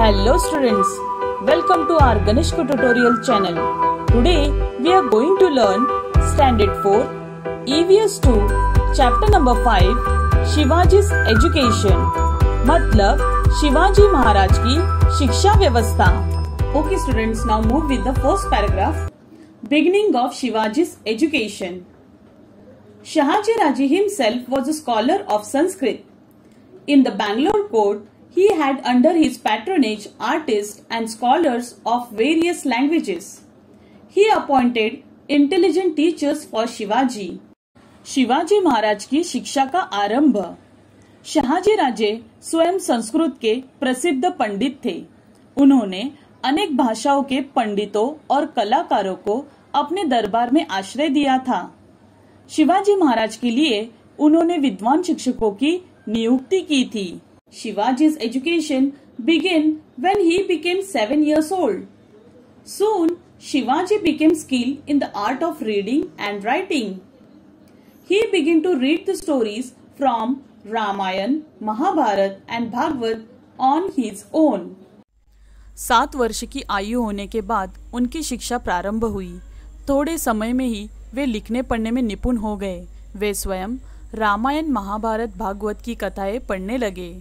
Hello students, welcome to our Ganeshko tutorial channel. Today we are going to learn Standard 4, EVS 2, Chapter number 5, शिवाजी's Education. मतलब शिवाजी महाराज की शिक्षा व्यवस्था. Okay students, now move with the first paragraph. Beginning of Shivaji's education. Shahaji Raje himself was a scholar of Sanskrit. In the Bangalore court, he had under his patronage artists and scholars of various languages. He appointed intelligent teachers for Shivaji. Shivaji Maharaj की शिक्षा का आरंभ. शहाजी राजे स्वयं संस्कृत के प्रसिद्ध पंडित थे. उन्होंने अनेक भाषाओं के पंडितों और कलाकारों को अपने दरबार में आश्रय दिया था. शिवाजी महाराज के लिए उन्होंने विद्वान शिक्षकों की नियुक्ति की थी. Shivaji's education began when he became 7 years old. Soon, Shivaji became skilled in the art of reading and writing. He began to read the stories from Ramayana, Mahabharata and Bhagavad on his own. 7 वर्ष की आयु होने के बाद उनकी शिक्षा प्रारंभ हुई. थोड़े समय में ही वे लिखने पढ़ने में निपुण हो गए. वे स्वयं रामायण, महाभारत, भागवत की कथाएं पढ़ने लगे.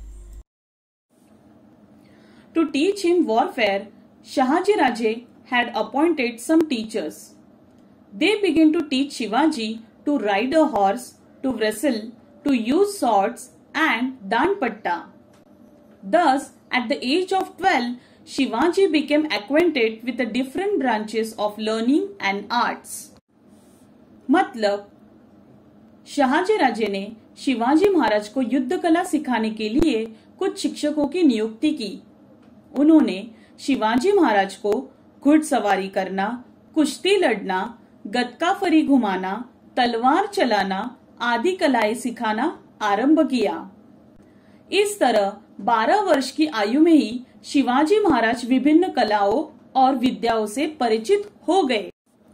To teach him warfare, Shahaji Raje had appointed some teachers. They began to teach Shivaji to ride a horse, to wrestle, to use swords and danpatta. Thus, at the age of 12, Shivaji became acquainted with the different branches of learning and arts. मतलब शहाजी राजे ने शिवाजी महाराज को युद्ध कला सिखाने के लिए कुछ शिक्षकों की नियुक्ति की. उन्होंने शिवाजी महाराज को घुड़सवारी करना, कुश्ती लड़ना, गतका फरी घुमाना, तलवार चलाना आदि कलाएं सिखाना आरंभ किया. इस तरह 12 वर्ष की आयु में ही शिवाजी महाराज विभिन्न कलाओं और विद्याओं से परिचित हो गए.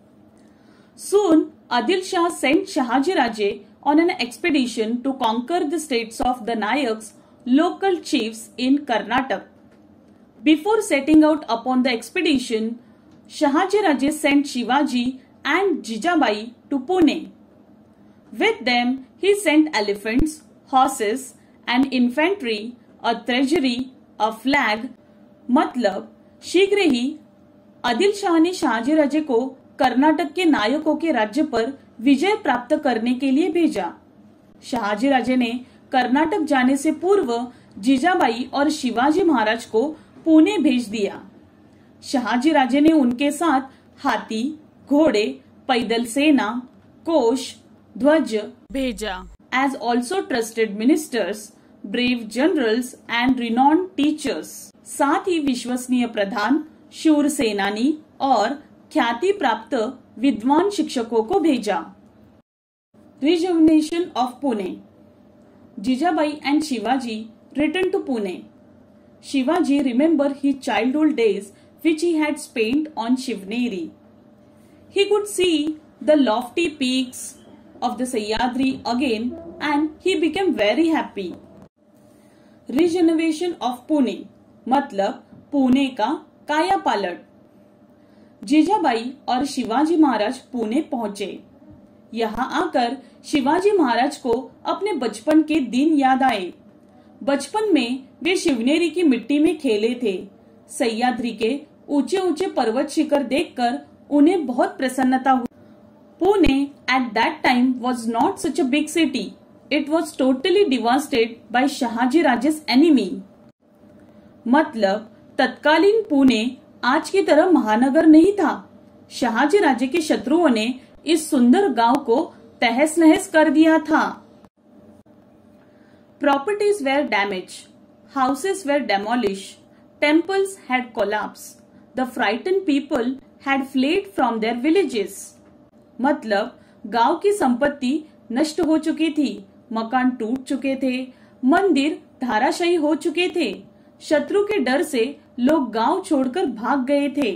Soon, Adil Shah sent Shahaji Raje on an expedition to conquer the states of the Nayaks, local chiefs in Karnataka. Before setting out upon the expedition, Shahaji Raje sent Shivaji and Jijabai to Pune. With them, he sent elephants, horses, and infantry, a treasury, a flag. मतलब शीघ्र ही आदिल शाह ने शाहजी राजे को कर्नाटक के नायकों के राज्य पर विजय प्राप्त करने के लिए भेजा. शाहजी राजे ने कर्नाटक जाने से पूर्व जीजाबाई और शिवाजी महाराज को पुणे भेज दिया. शहाजी राजे ने उनके साथ हाथी, घोड़े, पैदल सेना, कोष, ध्वज भेजा. As also trusted ministers, brave generals and renowned teachers. साथ ही विश्वसनीय प्रधान, शूर सेनानी और ख्याति प्राप्त विद्वान शिक्षकों को भेजा. Rejuvenation of Pune. Jijabai and Shivaji returned to Pune. Shivaji remembered his childhood days which he had spent on Shivneri. He could see the lofty peaks of the Sahyadri again and he became very happy. Regeneration of Pune. मतलब पुणे का कायापालट. जीजाबाई और शिवाजी महाराज पुणे पहुंचे. यहाँ आकर शिवाजी महाराज को अपने बचपन के दिन याद आए. बचपन में वे शिवनेरी की मिट्टी में खेले थे. सह्याद्री के ऊंचे ऊंचे पर्वत शिखर देखकर उन्हें बहुत प्रसन्नता हुई. Pune at that time was not such a big city. It was totally devastated by Shahaji Raje's enemy. मतलब तत्कालीन पुणे आज की तरह महानगर नहीं था. शाहजी राजे के शत्रुओं ने इस सुंदर गांव को तहस नहस कर दिया था. Properties were damaged. Houses were demolished. Temples had collapsed. The frightened people had fled from their villages. मतलब गांव की संपत्ति नष्ट हो चुकी थी, मकान टूट चुके थे, मंदिर धराशायी हो चुके थे. शत्रु के डर से लोग गांव छोड़कर भाग गए थे.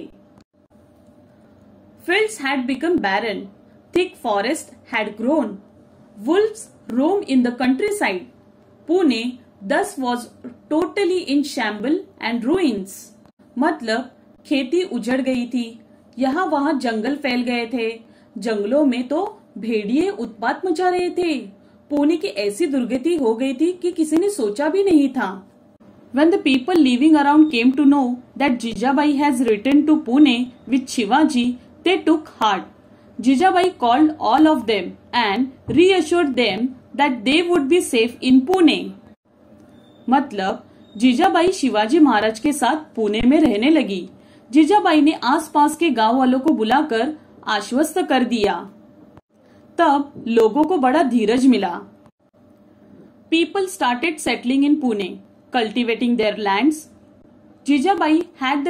Fields had become barren. Thick forest had grown. Wolves roamed in the countryside. Pune thus was totally in shambles and ruins. मतलब खेती उजड़ गई थी, यहाँ वहां जंगल फैल गए थे, जंगलों में तो भेड़िए उत्पात मचा रहे थे, पुणे की ऐसी दुर्गति हो गई थी कि किसी ने सोचा भी नहीं था. When the people living around came to know that Jijabai has returned to Pune with Shivaji, they took heart. Jijabai called all of them and reassured them that they would be safe in Pune. मतलब जीजाबाई शिवाजी महाराज के साथ पुणे में रहने लगी. जीजाबाई ने आसपास के गांव वालों को बुलाकर आश्वस्त कर दिया. तब लोगों को बड़ा धीरज मिला. People started settling in Pune, cultivating their lands. Jijabai had the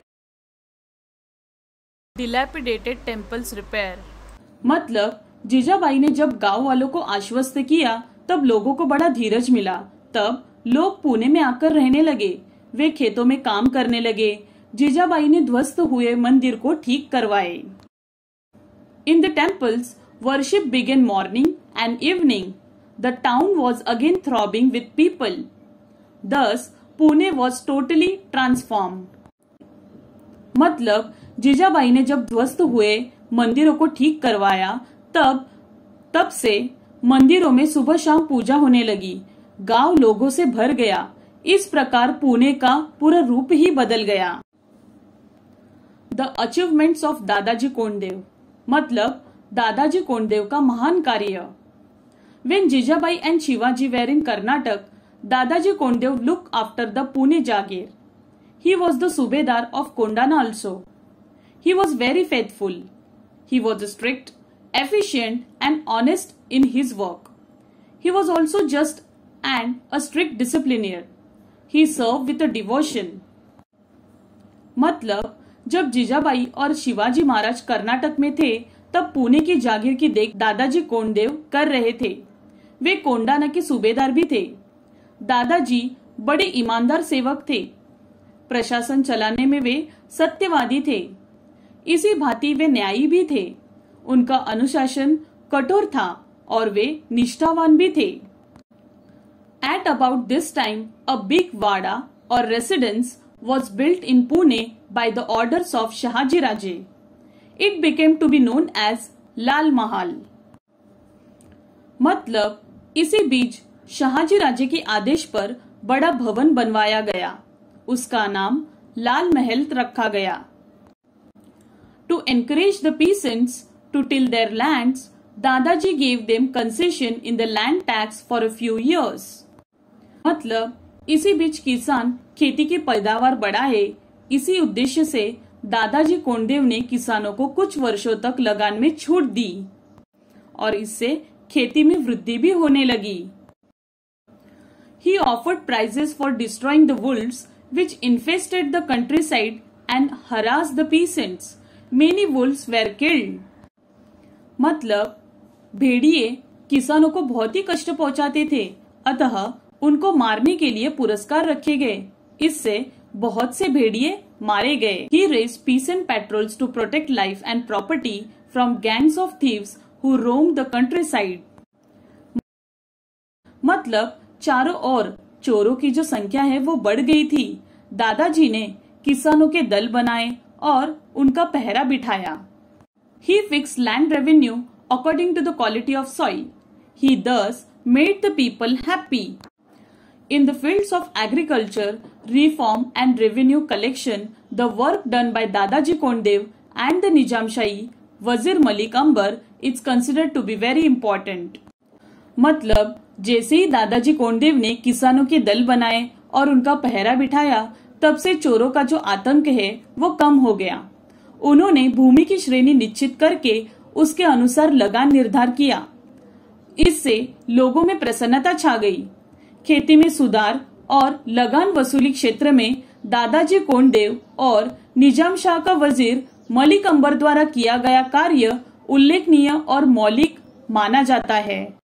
dilapidated temples repaired. मतलब जीजाबाई ने जब गांव वालों को आश्वस्त किया तब लोगों को बड़ा धीरज मिला. तब लोग पुणे में आकर रहने लगे. वे खेतों में काम करने लगे. जीजाबाई ने ध्वस्त हुए मंदिर को ठीक करवाए. In the temples, worship began morning and evening. The town was again throbbing with people. Thus, Pune was totally transformed. मतलब जीजाबाई ने जब ध्वस्त हुए मंदिरों को ठीक करवाया तब से मंदिरों में सुबह शाम पूजा होने लगी. गांव लोगों से भर गया. इस प्रकार पुणे का पूरा रूप ही बदल गया. द अचीवमेंट्स ऑफ दादाजी कोंडदेव. मतलब दादाजी कोंडदेव का महान कार्य. When Jijabai and Shivaji were in Karnataka, Dadaji Kondev looked after the Pune Jagir. He was the Subedar of Kondana also. He was very faithful. He was strict, efficient and honest in his work. He was also just and a strict discipliner. He served with a devotion. मतलब जब जीजाबाई और शिवाजी महाराज कर्नाटक में थे तब पुणे की जागीर की देख दादाजी कोंडदेव कर रहे थे. वे कोंडाना के सूबेदार भी थे. दादाजी बड़े ईमानदार सेवक थे. प्रशासन चलाने में वे सत्यवादी थे. इसी भांति वे न्यायी भी थे. उनका अनुशासन कठोर था और वे निष्ठावान भी थे. At about this time, a big vada or residence was built in Pune by the orders of Shahaji Raje. It became to be known as Lal Mahal. मतलब इसी बीच शाहजी राजे के आदेश पर बड़ा भवन बनवाया गया. उसका नाम लाल महल रखा गया. To encourage the peasants to till their lands, Dadaji gave them concession in the land tax for a few years. मतलब इसी बीच किसान खेती की पैदावार बढ़ाए. इसी उद्देश्य से दादाजी कोंडदेव ने किसानों को कुछ वर्षों तक लगान में छूट दी और इससे खेती में वृद्धि भी होने लगी. He offered prizes for destroying the wolves which infested the countryside and harassed the peasants. Many wolves were killed. मतलब भेड़िए किसानों को बहुत ही कष्ट पहुंचाते थे, अतः उनको मारने के लिए पुरस्कार रखे गए. इससे बहुत से भेड़िए मारे गए. He raised peasant patrols to protect life and property from gangs of thieves who roamed the countryside. मतलब चारों ओर चोरों की जो संख्या है वो बढ़ गई थी. दादाजी ने किसानों के दल बनाए और उनका पहरा बिठाया. He fixed land revenue according to the quality of soil. He thus made the people happy. In the fields of agriculture, reform and revenue collection, the work done by Dadaji Kondev and the Nizamshahi Wazir Malik Ambar is considered to be very important. मतलब जैसे ही दादाजी कोंडदेव ने किसानों के दल बनाए और उनका पहरा बिठाया तब से चोरों का जो आतंक है वो कम हो गया. उन्होंने भूमि की श्रेणी निश्चित करके उसके अनुसार लगान निर्धार किया. इससे लोगों में प्रसन्नता छा गई. खेती में सुधार और लगान वसूली क्षेत्र में दादाजी कोंडदेव और निजाम शाह का वजीर मलिक अंबर द्वारा किया गया कार्य उल्लेखनीय और मौलिक माना जाता है.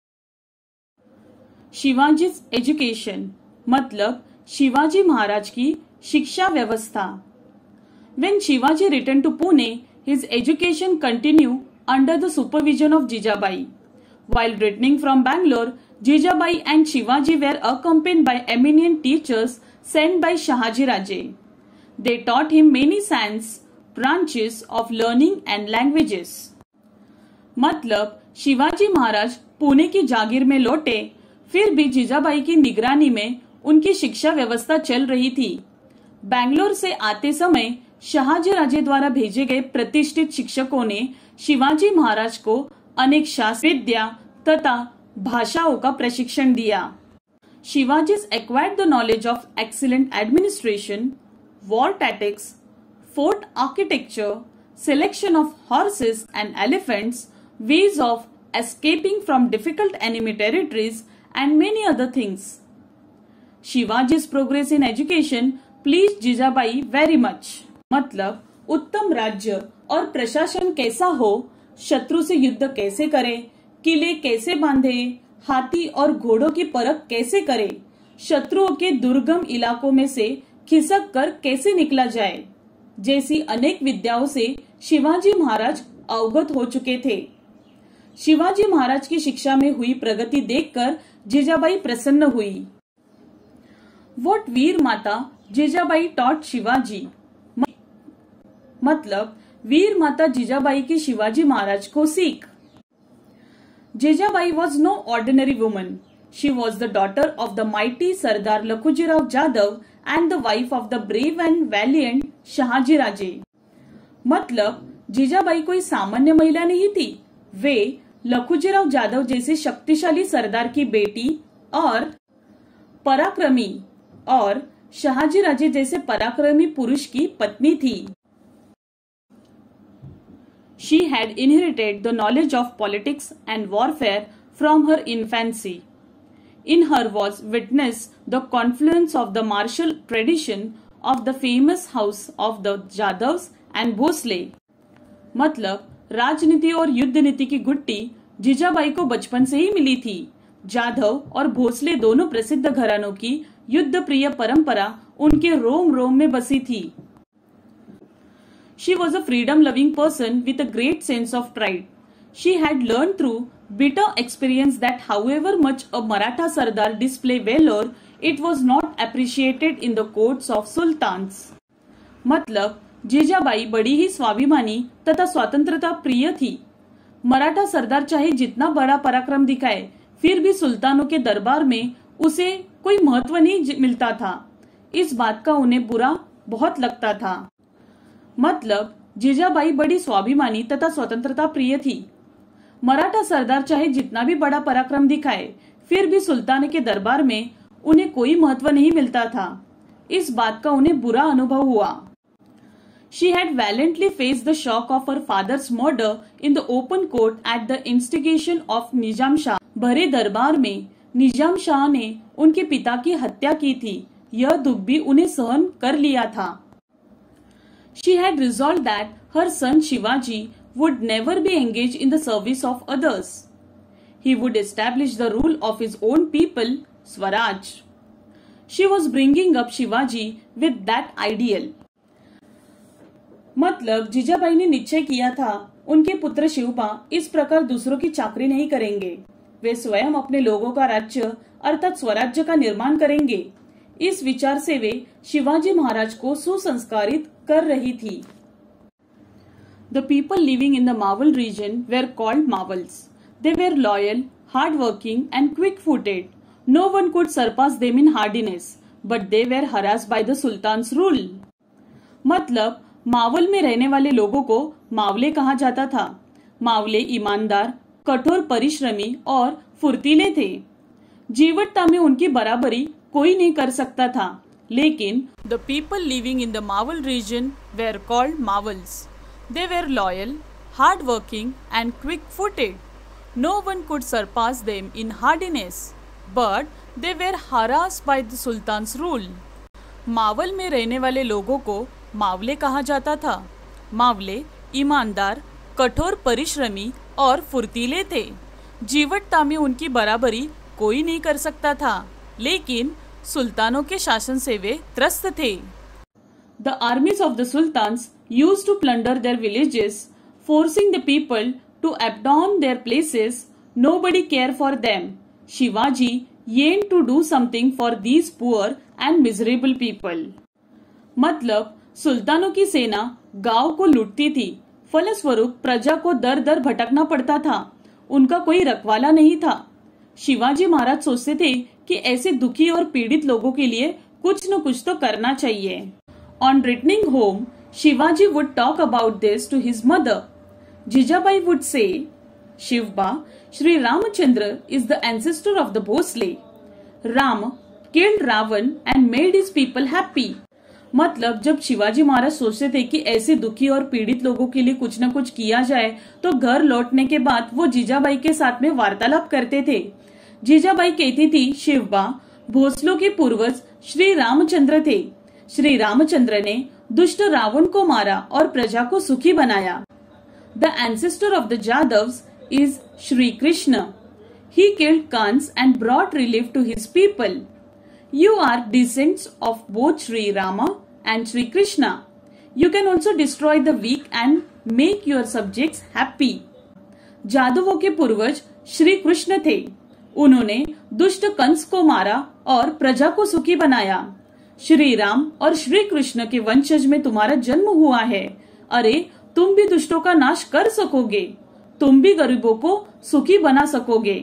शिवाजी एजुकेशन. मतलब शिवाजी महाराज की शिक्षा व्यवस्था. When Shivaji returned to Pune, his education continued under the supervision of Jijabai. While returning from Bangalore, Jijabai and Shivaji were accompanied by eminent teachers sent by Shahaji Raje. They taught him many science branches of learning and languages. मतलब शिवाजी महाराज पुणे की जागीर में लौटे, फिर भी जीजाबाई की निगरानी में उनकी शिक्षा व्यवस्था चल रही थी। बैंगलोर से आते समय शाहजी राजे द्वारा भेजे गए प्रतिष्ठित शिक्षकों ने शिवाजी महाराज को अनेक शास्त्र विद्या तथा भाषाओं का प्रशिक्षण दिया। Shivaji acquired the knowledge of excellent administration, war tactics, fort architecture, selection of horses and elephants, ways of escaping from difficult enemy territories, and many other things. Shivaji's progress in education pleased Jijabai very much. मतलब उत्तम राज्य और प्रशासन कैसा हो, शत्रु से युद्ध कैसे करे, किले कैसे बांधे, हाथी और घोड़ों की परख कैसे करे, शत्रुओं के दुर्गम इलाकों में से खिसक कर कैसे निकला जाए, जैसी अनेक विद्याओं से शिवाजी महाराज अवगत हो चुके थे। शिवाजी महाराज की शिक्षा में हुई प्रगति देखकर जीजाबाई प्रसन्न हुई। What वीर माता जीजाबाई taught शिवाजी, मतलब वीर माता जीजाबाई की शिवाजी महाराज को सीख। Jijabai was no ordinary woman. She was the daughter of the mighty Sardar Lakhujirao Jadhav and the wife of the brave and valiant Shahaji Raje. मतलब जीजाबाई कोई सामान्य महिला नहीं थी, वे लखुजीराव जाधव जैसे शक्तिशाली सरदार की बेटी और पराक्रमी और शाहजी राजे जैसे पराक्रमी पुरुष की पत्नी थी। She had inherited the knowledge of politics and warfare from her infancy. In her was witnessed the confluence of the martial tradition of the famous house of the Jadavs and Bhosle. मतलब राजनीति और युद्ध नीति की गुट्टी जीजाबाई को बचपन से ही मिली थी। जाधव और भोसले दोनों प्रसिद्ध घरानों की युद्ध प्रिय परंपरा उनके रोम रोम में बसी थी। She was a freedom-loving person with a great sense of pride. She had learned through bitter experience that however much a Maratha Sardar display valor, it was not appreciated in the courts of sultans. मतलब जीजाबाई बड़ी ही स्वाभिमानी तथा स्वतंत्रता प्रिय थी। मराठा सरदार चाहे जितना बड़ा पराक्रम दिखाए, फिर भी सुल्तानों के दरबार में उसे कोई महत्व नहीं मिलता था। इस बात का उन्हें बुरा बहुत लगता था। मतलब जीजाबाई बड़ी स्वाभिमानी तथा स्वतंत्रता प्रिय थी। मराठा सरदार चाहे जितना भी बड़ा पराक्रम दिखाए, फिर भी सुल्तान के दरबार में उन्हें कोई महत्व नहीं मिलता था। इस बात का उन्हें बुरा अनुभव हुआ। She had valiantly faced the shock of her father's murder in the open court at the instigation of निजाम शाह। भरे दरबार में निजाम शाह ने उनके पिता की हत्या की थी। यह दुख भी उन्हें सहन कर लिया था। She had resolved that her son Shivaji would never be engaged in the service of others. He would establish the rule of his own people, Swaraj. She was bringing up Shivaji with that ideal. मतलब जीजाबाई ने निश्चय किया था उनके पुत्र शिवपा इस प्रकार दूसरों की चाकरी नहीं करेंगे, वे स्वयं अपने लोगों का राज्य अर्थात स्वराज्य का निर्माण करेंगे। इस विचार से वे शिवाजी महाराज को सुसंस्कारित कर रही थी। The people living in the Mawal region were called Mawals. They were loyal, hard-working and quick-footed. No one could surpass them in hardiness, but they were harassed by the Sultan's rule. मतलब मावल में रहने वाले लोगों को मावले कहा जाता था। मावले ईमानदार, कठोर परिश्रमी और फुर्तीले थे। जीवटता में उनकी बराबरी कोई नहीं कर सकता था, लेकिन the people living in the Mawal region were called Mawals. They were loyal, hard-working and quick-footed. No one could surpass them in hardiness, but they were harassed by the Sultan's rule. Maval में रहने वाले लोगों को मावले कहा जाता था। मावले ईमानदार, कठोर परिश्रमी और फुर्तीले थे। जीवटता में उनकी बराबरी कोई नहीं कर सकता था, लेकिन सुल्तानों के शासन से वे त्रस्त थे। The armies of the sultans used to plunder their villages, forcing the people to abandon their places, Nobody cared for them. Shivaji yearned to do something for these poor and miserable people. मतलब सुल्तानों की सेना गांव को लूटती थी, फलस्वरूप प्रजा को दर दर भटकना पड़ता था, उनका कोई रखवाला नहीं था। शिवाजी महाराज सोचते थे कि ऐसे दुखी और पीड़ित लोगों के लिए कुछ न कुछ तो करना चाहिए। On returning home, Shivaji would talk about this to his mother. Jijabai would say, Shivba, Shri Ramachandra is the ancestor of the Bhosle. Ram killed Ravan and made his people happy. मतलब जब शिवाजी महाराज सोचते थे कि ऐसे दुखी और पीड़ित लोगों के लिए कुछ न कुछ किया जाए, तो घर लौटने के बाद वो जीजाबाई के साथ में वार्तालाप करते थे। जीजाबाई कहती थी, शिवबा, भोसलों के पूर्वज श्री रामचंद्र थे। श्री रामचंद्र ने दुष्ट रावण को मारा और प्रजा को सुखी बनाया। The ancestor of the Jadavs is Shri Krishna. He killed Kansa and brought relief to his people. You are descendants of both Sri Rama and Sri Krishna. You can also destroy the weak and make your subjects happy. जादवों के पूर्वज श्री कृष्ण थे। उन्होंने दुष्ट कंस को मारा और प्रजा को सुखी बनाया। श्री राम और श्री कृष्ण के वंशज में तुम्हारा जन्म हुआ है। अरे, तुम भी दुष्टों का नाश कर सकोगे, तुम भी गरीबों को सुखी बना सकोगे।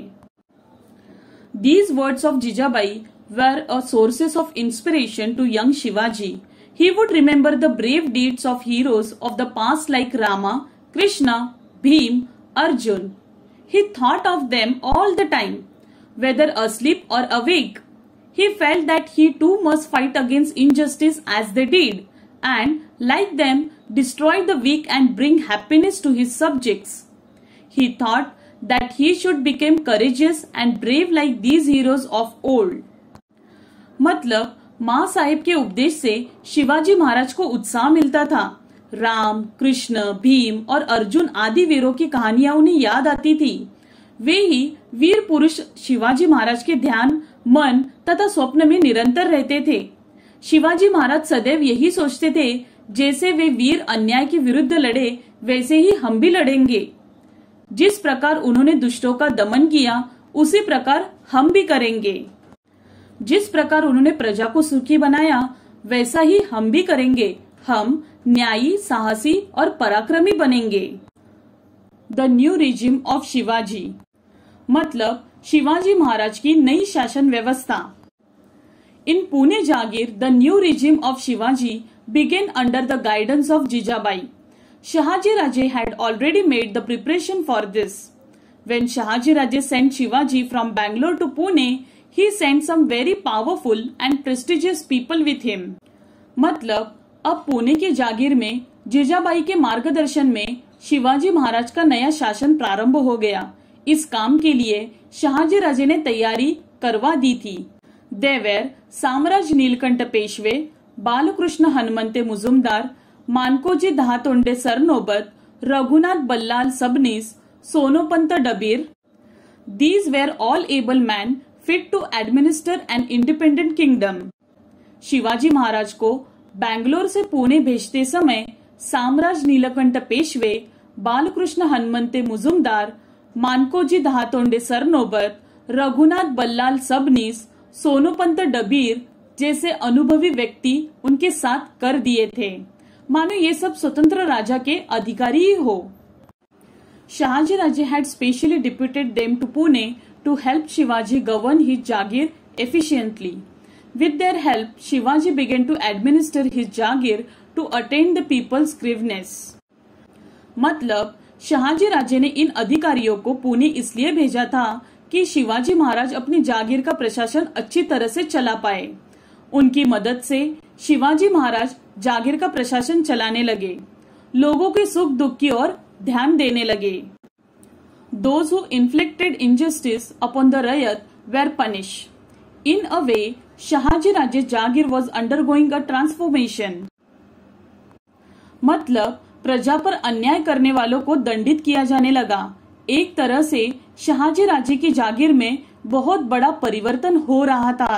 These words of Jijabai were a sources of inspiration to young Shivaji. He would remember the brave deeds of heroes of the past like Rama, Krishna, Bhim, Arjun. He thought of them all the time, whether asleep or awake. He felt that he too must fight against injustice as they did, and, like them, destroy the weak and bring happiness to his subjects. He thought that he should become courageous and brave like these heroes of old. मतलब माँ साहिब के उपदेश से शिवाजी महाराज को उत्साह मिलता था। राम, कृष्ण, भीम और अर्जुन आदि वीरों की कहानियां उन्हें याद आती थी। वे ही वीर पुरुष शिवाजी महाराज के ध्यान, मन तथा स्वप्न में निरंतर रहते थे। शिवाजी महाराज सदैव यही सोचते थे, जैसे वे वीर अन्याय के विरुद्ध लड़े, वैसे ही हम भी लड़ेंगे। जिस प्रकार उन्होंने दुष्टों का दमन किया, उसी प्रकार हम भी करेंगे। जिस प्रकार उन्होंने प्रजा को सुखी बनाया, वैसा ही हम भी करेंगे। हम न्यायी, साहसी और पराक्रमी बनेंगे। The new regime of Shivaji मतलब शिवाजी महाराज की नई शासन व्यवस्था। In Pune jagir the new regime of Shivaji began under the guidance of Jijabai. Shahaji Raje had already made the preparation for this. When Shahaji Raje sent Shivaji from Bangalore to Pune, he sent some very powerful and prestigious people with him. मतलब अब पुणे के जागीर में जीजाबाई के मार्गदर्शन में शिवाजी महाराज का नया शासन प्रारंभ हो गया। इस काम के लिए शहाजी राजे ने तैयारी करवा दी थी। They were साम्राज Neelkanth Peshwe, Balkrishna Hanumante Mujumdar, Mankoji Dahatonde Sarnobat, Raghunath Ballal Sabnis, Sonopant Dabir. These were all able men fit to administer an independent kingdom. Shivaji Maharaj को बैंगलोर से पुणे भेजते समय साम्राज नीलकंठ पेशवे, बालकृष्ण हनुमंते मुजुमदार, मानकोजी दहातोंडे सरनोबत, रघुनाथ बल्लाल सबनीस, सोनोपंत डबीर जैसे अनुभवी व्यक्ति उनके साथ कर दिए थे, मानो ये सब स्वतंत्र राजा के अधिकारी ही हो। Shahaji Raje had specially deputed them to Pune to help Shivaji govern his Jagir efficiently. With their help, Shivaji began to administer his Jagir to attain the people's grievances. मतलब शहाजी राजे ने इन अधिकारियों को पुणे इसलिए भेजा था कि शिवाजी महाराज अपनी जागीर का प्रशासन अच्छी तरह से चला पाए। उनकी मदद से शिवाजी महाराज जागीर का प्रशासन चलाने लगे, लोगों के सुख दुख की ओर ध्यान देने लगे। Those who inflicted injustice upon the Rayat were punished. In a way, Shahaji Raje's Jagir was undergoing a transformation. मतलब प्रजा पर अन्याय करने वालों को दंडित किया जाने लगा। एक तरह से शहाजी राजे की जागीर में बहुत बड़ा परिवर्तन हो रहा था।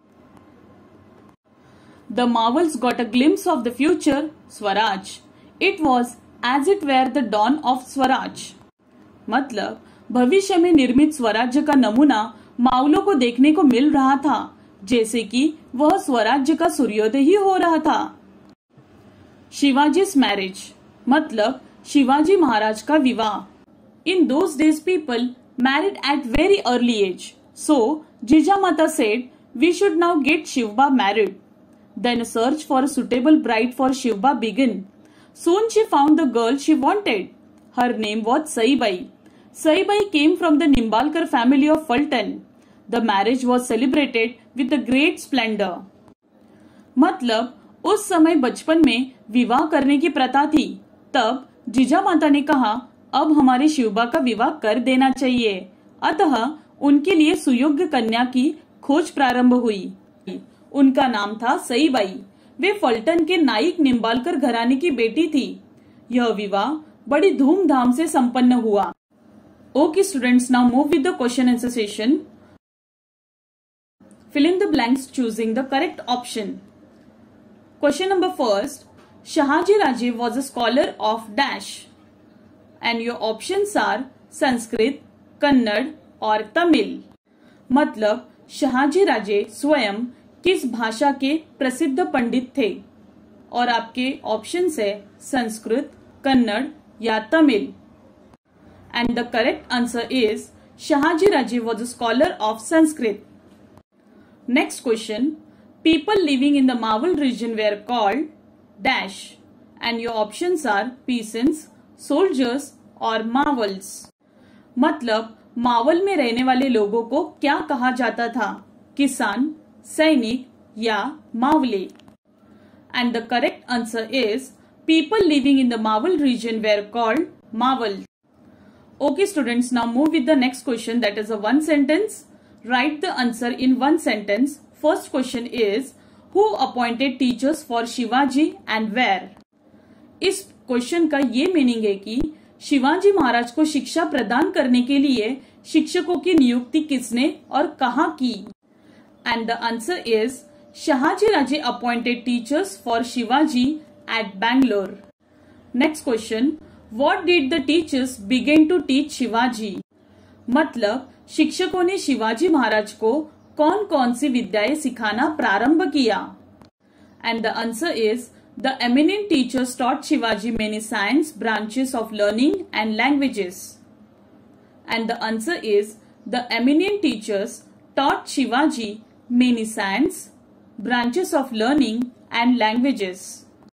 The Marvels got a glimpse of the future Swaraj. It was as it were the dawn of Swaraj. मतलब भविष्य में निर्मित स्वराज्य का नमूना मावलों को देखने को मिल रहा था, जैसे कि वह स्वराज्य का सूर्योदय ही हो रहा था। शिवाजी's मैरिज मतलब शिवाजी महाराज का विवाह। In those days people married at very early age, so Jijamata said we should now get Shivba married. Then a search for a suitable bride for Shivba began. Soon she found the girl she wanted. Her name was Saibai. Saibai came from the Nimbalkar family of Fulton. The marriage was celebrated with a great splendor. मतलब उस समय बचपन में विवाह करने की प्रथा थी। तब जिजामाता ने कहा अब हमारे शिवबा का विवाह कर देना चाहिए। अतः उनके लिए सुयोग्य कन्या की खोज प्रारंभ हुई। उनका नाम था सईबाई। वे फल्टन के नाइक निम्बालकर घराने की बेटी थी। यह विवाह बड़ी धूमधाम से संपन्न हुआ। Okay students, now move with the question answer session. Fill in the blanks choosing the correct option. Question number first, Shahaji Raje was a scholar of dash and your options are Sanskrit, Kannada और तमिल। मतलब शाहजी राजे स्वयं किस भाषा के प्रसिद्ध पंडित थे और आपके ऑप्शन है संस्कृत, कन्नड़ या Tamil. And the correct answer is Shahaji Raje was a scholar of Sanskrit. Next question, people living in the Maval region were called dash and your options are peasants, soldiers और मावल्स। मतलब मावल में रहने वाले लोगों को क्या कहा जाता था, किसान, सैनिक या मावले। And the correct answer is people living in the Maval region were called Maval. Okay students, now move with the next question that is a one sentence. Write the answer in one sentence. First question is who appointed teachers for Shivaji and where. इस question का ये meaning है कि शिवाजी महाराज को शिक्षा प्रदान करने के लिए शिक्षकों की नियुक्ति किसने और कहां की। And the answer is Shahaji Raje appointed teachers for Shivaji at Bangalore. Next question, what did the teachers begin to teach Shivaji. मतलब शिक्षकों ने शिवाजी महाराज को कौन कौन सी विद्याएं सिखाना प्रारंभ किया। And the answer is the eminent teachers taught Shivaji many science branches of learning and languages. And the answer is the eminent teachers taught Shivaji many science branches of learning and languages.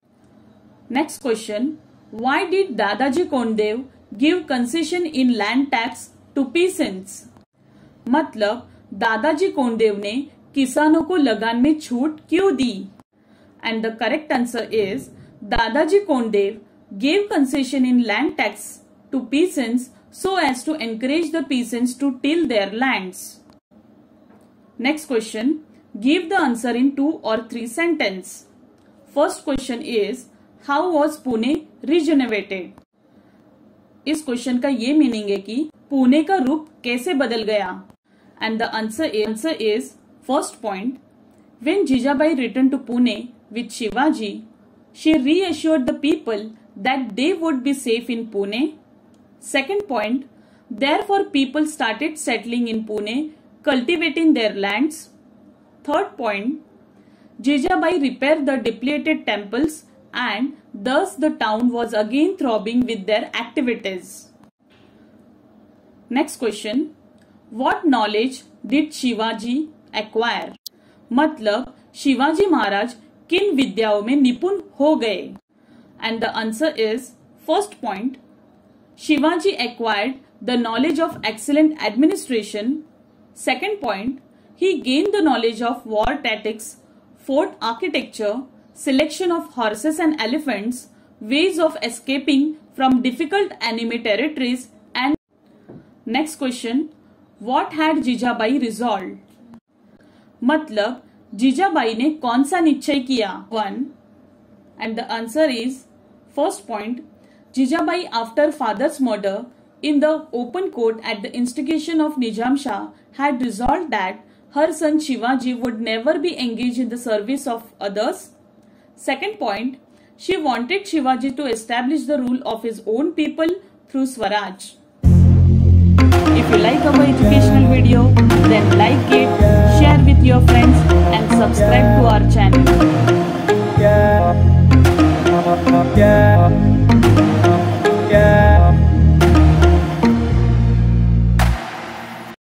Next question, why did Dadaji Kondev give concession in land tax to peasants? मतलब दादाजी कोंडेव ने किसानों को लगान में छूट क्यों दी। And the correct answer is Dadaji Kondev gave concession in land tax to peasants so as to encourage the peasants to till their lands. Next question, give the answer in 2 or 3 sentences. First question is how was Pune regenerated? इस question का ये meaning है कि पुणे का रूप कैसे बदल गया। And the answer is first point, when Jijabai returned to Pune with Shivaji, she reassured the people that they would be safe in Pune. Second point, therefore people started settling in Pune, cultivating their lands. Third point, Jijabai repaired the depleted temples and thus the town was again throbbing with their activities. Next question, what knowledge did Shivaji acquire? मतलब शिवाजी महाराज किन विद्याओं में निपुण हो गए। And the answer is first point, Shivaji acquired the knowledge of excellent administration. Second point, he gain the knowledge of war tactics, fort architecture, selection of horses and elephants, ways of escaping from difficult enemy territories. And next question, what had Jijabai resolve? मतलब जीजाबाई ने कौन सा निश्चय किया। 1 and the answer is first point, Jijabai after father's murder in the open court at the instigation of Nizam Shah had resolved that her son Shivaji would never be engaged in the service of others. Second point, she wanted Shivaji to establish the rule of his own people through Swaraj. If you like our educational video, then like it, share with your friends and subscribe to our channel.